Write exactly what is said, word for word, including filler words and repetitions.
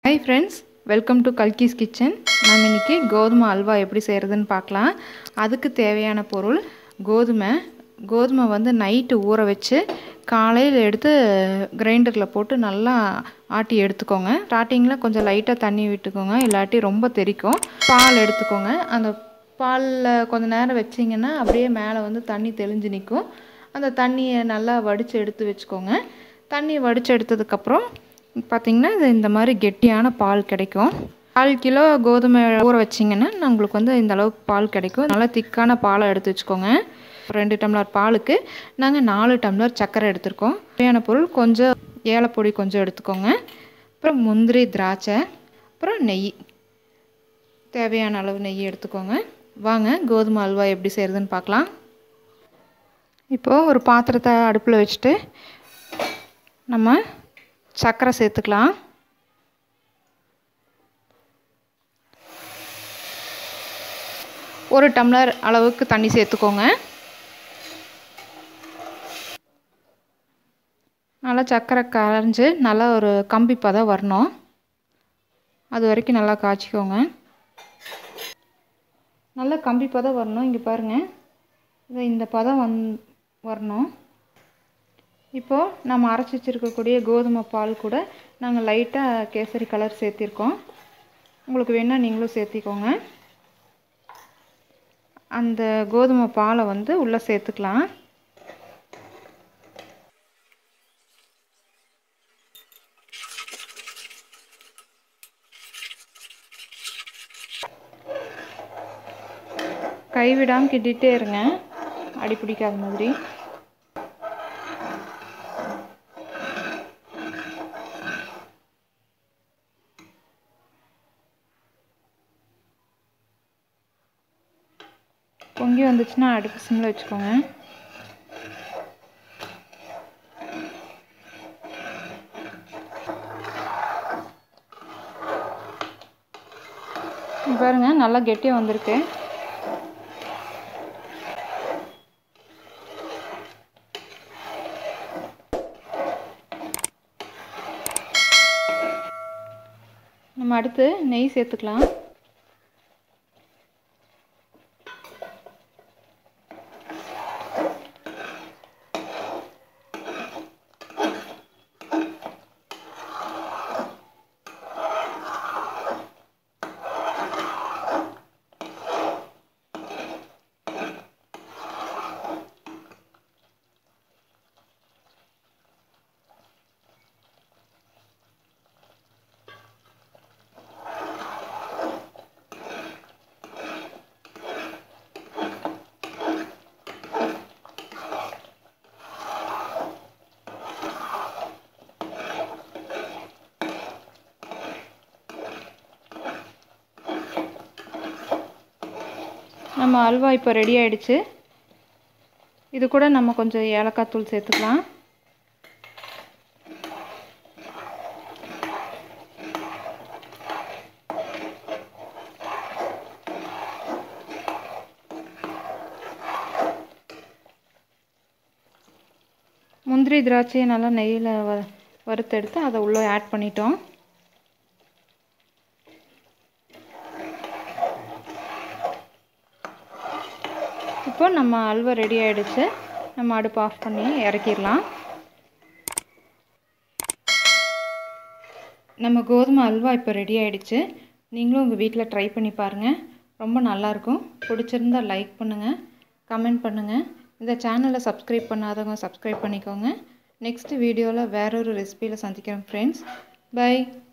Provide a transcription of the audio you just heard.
Hi friends, welcome to Kalki's Kitchen. நாம் இன்னைக்கு கோதுமை அல்வா எப்படி செய்யறதுன்னு பார்க்கலாம். அதுக்கு தேவையான பொருள் கோதுமை. கோதுமை வந்து நைட் ஊற வச்சு காலையில எடுத்து கிரைண்டர்ல போட்டு நல்லா ஆட்டி எடுத்துக்கோங்க. ஸ்டார்டிங்ல கொஞ்சம் லைட்டா தண்ணி விட்டுக்கோங்க, இல்லாட்டி ரொம்ப தெறிக்கும். பால் எடுத்துக்கோங்க. அந்த பால்ல கொஞ்ச நேரம் வெச்சீங்கன்னா அப்படியே மேலே வந்து தண்ணி தெளிஞ்சு நிக்கும். அந்த தண்ணியை நல்லா வடிச்சு எடுத்து வெச்சுக்கோங்க. தண்ணி வடிச்சு எடுத்ததுக்கு அப்புறம் பாத்தீங்கன்னா இந்த மாதிரி கெட்டியான பால் கிடைக்கும். கால் கிலோ கோதுமை ஊற வச்சிங்கன்னா உங்களுக்கு வந்து இந்த அளவுக்கு பால் கிடைக்கும். நல்லா திக்கான பாலை எடுத்து வச்சுக்கோங்க. ரெண்டு டம்ளர் பாலுக்கு நாங்கள் நாலு டம்ளர் சர்க்கரை எடுத்துருக்கோம். தேவையான பொருள் கொஞ்சம் ஏலப்பொடி கொஞ்சம் எடுத்துக்கோங்க. அப்புறம் முந்திரி, திராட்சை, அப்புறம் நெய், தேவையான அளவு நெய் எடுத்துக்கோங்க. வாங்க கோதுமை அல்வா எப்படி செய்கிறதுன்னு பார்க்கலாம். இப்போது ஒரு பாத்திரத்தை அடுப்பில் வச்சுட்டு நம்ம சர்க்கரை சேர்த்துக்கலாம். ஒரு டம்ளர் அளவுக்கு தண்ணி சேர்த்துக்கோங்க. நல்லா சர்க்கரை கரைஞ்சி நல்லா ஒரு கம்பி பதம் வரணும். அது வரைக்கும் நல்லா காய்ச்சிக்கோங்க. நல்லா கம்பி பதம் வரணும். இங்கே பாருங்கள், இது இந்த பதம் வந் வரணும். இப்போது நம்ம அரைச்சி வச்சுருக்கக்கூடிய கோதுமை பால் கூட நாங்கள் லைட்டாக கேசரி கலர் சேர்த்திருக்கோம். உங்களுக்கு வேணால் நீங்களும் சேர்த்திக்கோங்க. அந்த கோதுமை பாலை வந்து உள்ளே சேர்த்துக்கலாம். கைவிடாமல் கிண்டிகிட்டே இருங்க, அடி பிடிக்காத மாதிரி. பொங்கி வந்துச்சுன்னா அடுப்பு சிம்மில் வச்சுக்கோங்க. பாருங்க, நல்லா கெட்டியாக வந்திருக்கு. நம்ம அடுத்து நெய் சேர்த்துக்கலாம். நம்ம அல்வா இப்போ ரெடி ஆயிடுச்சு. இது கூட நம்ம கொஞ்சம் ஏலக்காய் தூள் சேர்த்துக்கலாம். முந்திரி, திராட்சையை நல்லா நெய்யில் வ வறுத்தெடுத்து அதை உள்ளே ஆட் பண்ணிட்டோம். இப்போ நம்ம அல்வா ரெடி ஆகிடுச்சு. நம்ம அடுப்பு ஆஃப் பண்ணி இறக்கிடலாம். நம்ம கோதுமை அல்வா இப்போ ரெடி ஆகிடுச்சு. நீங்களும் உங்கள் வீட்டில் ட்ரை பண்ணி பாருங்கள். ரொம்ப நல்லாயிருக்கும். பிடிச்சிருந்தா லைக் பண்ணுங்கள், கமெண்ட் பண்ணுங்கள். இந்த சேனலை சப்ஸ்கிரைப் பண்ணாதவங்க சப்ஸ்கிரைப் பண்ணிக்கோங்க. நெக்ஸ்ட் வீடியோவில் வேறொரு ரெசிபியில் சந்திக்கிறேன் ஃப்ரெண்ட்ஸ். பை.